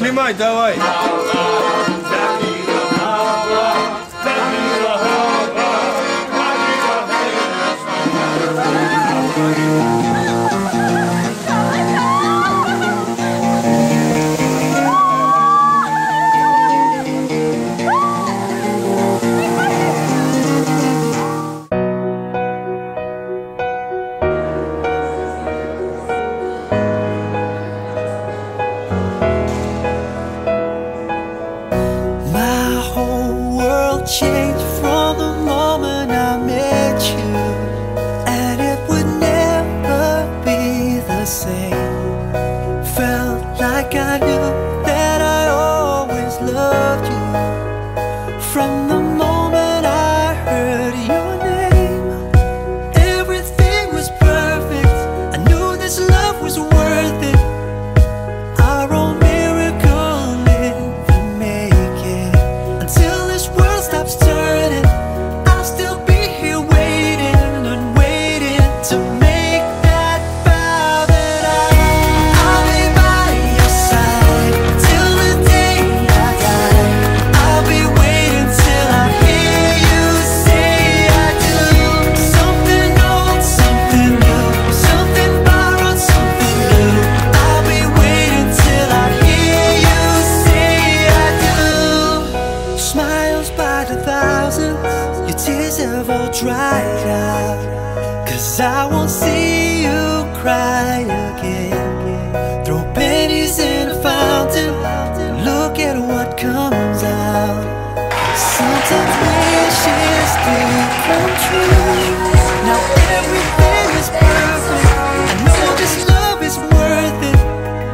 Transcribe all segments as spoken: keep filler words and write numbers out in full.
снимай, давай. Changed from the moment I met you, and it would never be the same. Felt like I knew that I always loved you from the moment I heard your name. Everything was perfect, I knew this love was worth it. Our own miracle in the making. Until this world stops turning, I'll still be here waiting and waiting to make that vow that I, I'll be by your side till the day I die. I'll be waiting till I hear you say I do. Something old, something new, something borrowed, something new. I'll be waiting till I hear you say I do. Smiles by the thousands, your tears have all dried out, 'cause I won't see you cry again. Throw pennies in a fountain, look at what comes out. Sometimes wishes do come true. Now everything is perfect, I know this love is worth it.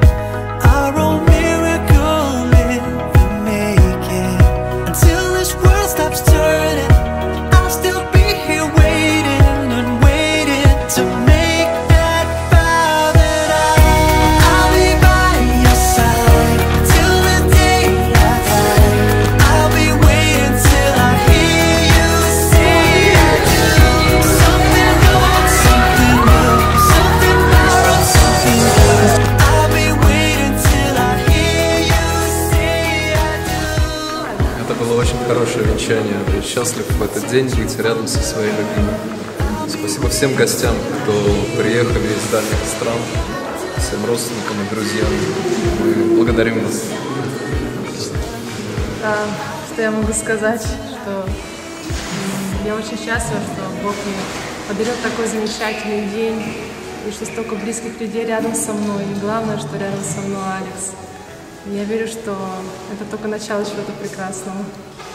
Our own miracle in the making. Until this world stops turning, I'll still be here waiting and waiting to make that vow that I, I'll be by your side till the day I die. I'll be waiting till I hear you say I do. Something old, something new, something borrowed, something good. I'll be waiting till I hear you say I do. Это было очень хорошее венчание. Я счастлив в этот день быть рядом со своей любимой. Спасибо всем гостям, кто приехали из дальних стран, всем родственникам и друзьям. Мы благодарим вас. А, что я могу сказать, что м, я очень счастлива, что Бог мне подарил такой замечательный день, и что столько близких людей рядом со мной, и главное, что рядом со мной Алекс. И я верю, что это только начало чего-то прекрасного.